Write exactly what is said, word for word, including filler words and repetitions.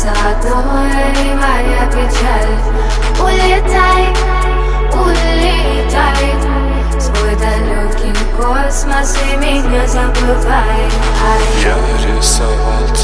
остаться одной, моя печаль. Улетай, улетай в свой далекий космос и меня забывай. Я рисовал